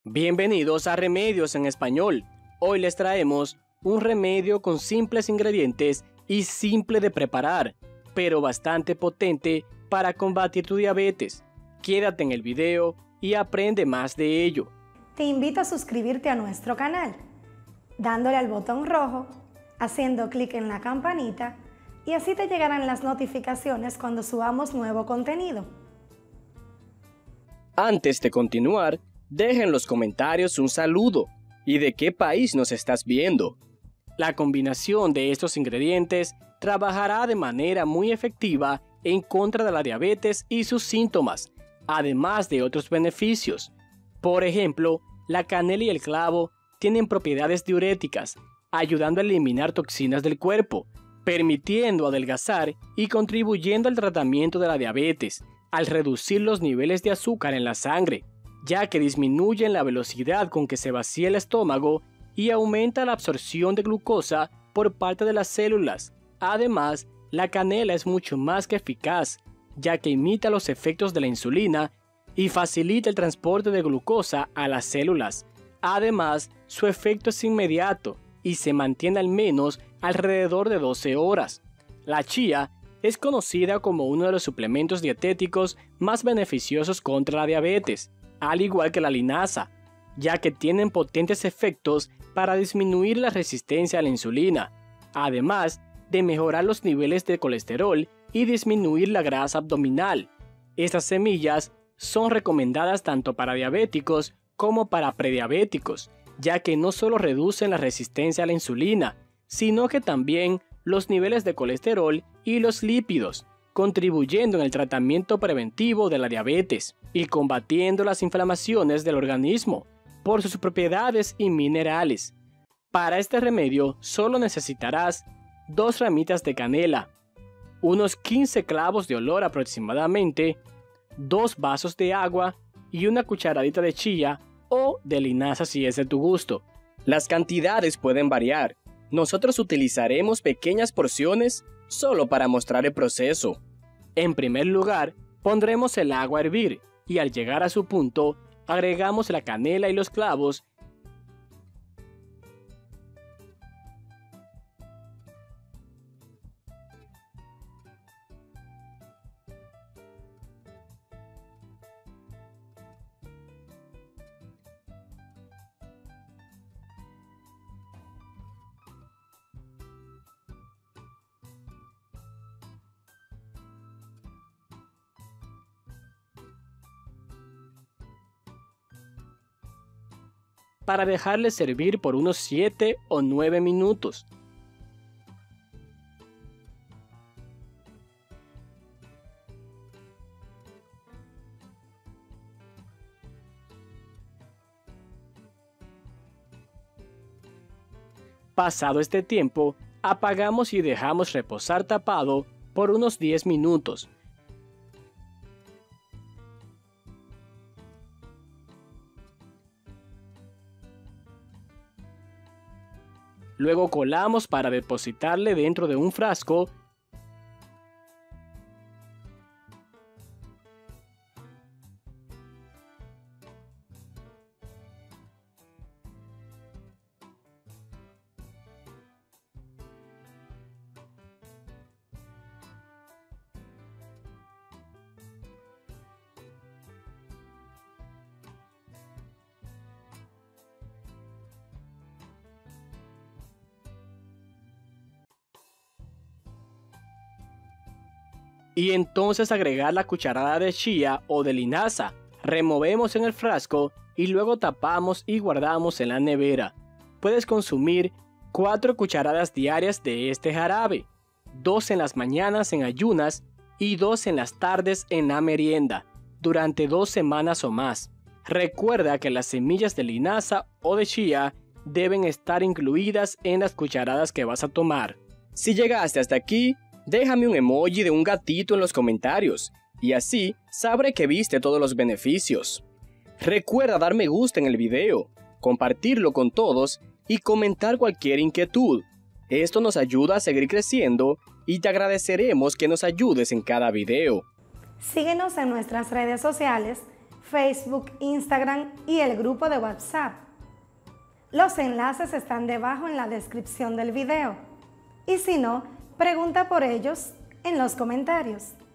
Bienvenidos a Remedios en Español. Hoy les traemos un remedio con simples ingredientes y simple de preparar, pero bastante potente para combatir tu diabetes. Quédate en el video y aprende más de ello. Te invito a suscribirte a nuestro canal, dándole al botón rojo, haciendo clic en la campanita y así te llegarán las notificaciones cuando subamos nuevo contenido. Antes de continuar, deja en los comentarios un saludo y de qué país nos estás viendo. La combinación de estos ingredientes trabajará de manera muy efectiva en contra de la diabetes y sus síntomas, además de otros beneficios. Por ejemplo, la canela y el clavo tienen propiedades diuréticas, ayudando a eliminar toxinas del cuerpo, permitiendo adelgazar y contribuyendo al tratamiento de la diabetes, al reducir los niveles de azúcar en la sangre, ya que disminuyen la velocidad con que se vacía el estómago y aumenta la absorción de glucosa por parte de las células. Además, la canela es mucho más que eficaz, ya que imita los efectos de la insulina y facilita el transporte de glucosa a las células. Además, su efecto es inmediato y se mantiene al menos alrededor de 12 horas. La chía es conocida como uno de los suplementos dietéticos más beneficiosos contra la diabetes, al igual que la linaza, ya que tienen potentes efectos para disminuir la resistencia a la insulina, además de mejorar los niveles de colesterol y disminuir la grasa abdominal. Estas semillas son recomendadas tanto para diabéticos como para prediabéticos, ya que no solo reducen la resistencia a la insulina, sino que también los niveles de colesterol y los lípidos, contribuyendo en el tratamiento preventivo de la diabetes y combatiendo las inflamaciones del organismo por sus propiedades y minerales. Para este remedio solo necesitarás 2 ramitas de canela, unos 15 clavos de olor aproximadamente, 2 vasos de agua y una cucharadita de chía o de linaza si es de tu gusto. Las cantidades pueden variar. Nosotros utilizaremos pequeñas porciones solo para mostrar el proceso. En primer lugar, pondremos el agua a hervir y al llegar a su punto, agregamos la canela y los clavos. Para dejarle servir por unos 7 o 9 minutos. Pasado este tiempo, apagamos y dejamos reposar tapado por unos 10 minutos. Luego colamos para depositarle dentro de un frasco . Y entonces agregar la cucharada de chía o de linaza, removemos en el frasco y luego tapamos y guardamos en la nevera. Puedes consumir 4 cucharadas diarias de este jarabe, 2 en las mañanas en ayunas y 2 en las tardes en la merienda, durante 2 semanas o más. Recuerda que las semillas de linaza o de chía deben estar incluidas en las cucharadas que vas a tomar. Si llegaste hasta aquí, déjame un emoji de un gatito en los comentarios y así sabré que viste todos los beneficios. Recuerda dar me gusta en el video, compartirlo con todos y comentar cualquier inquietud. Esto nos ayuda a seguir creciendo y te agradeceremos que nos ayudes en cada video. Síguenos en nuestras redes sociales, Facebook, Instagram y el grupo de WhatsApp. Los enlaces están debajo en la descripción del video. Y si no, pregunta por ellos en los comentarios.